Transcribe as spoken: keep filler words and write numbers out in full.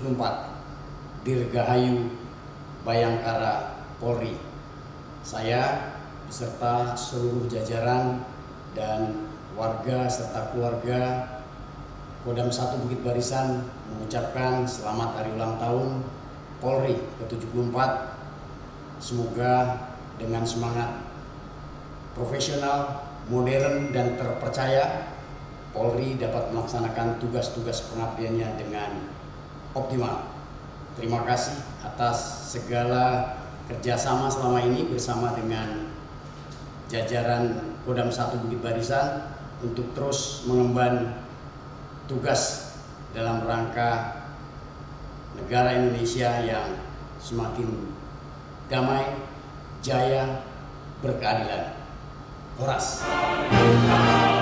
puluh empat Dirgahayu Bayangkara Polri. Saya beserta seluruh jajaran dan warga serta keluarga Kodam satu Bukit Barisan mengucapkan selamat hari ulang tahun Polri ke tujuh puluh empat. Semoga dengan semangat profesional, modern, dan terpercaya, Polri dapat melaksanakan tugas-tugas pengabdiannya dengan optimal. Terima kasih atas segala kerjasama selama ini bersama dengan jajaran Kodam satu Bukit Barisan untuk terus mengemban tugas dalam rangka negara Indonesia yang semakin damai, jaya, berkeadilan. Horas.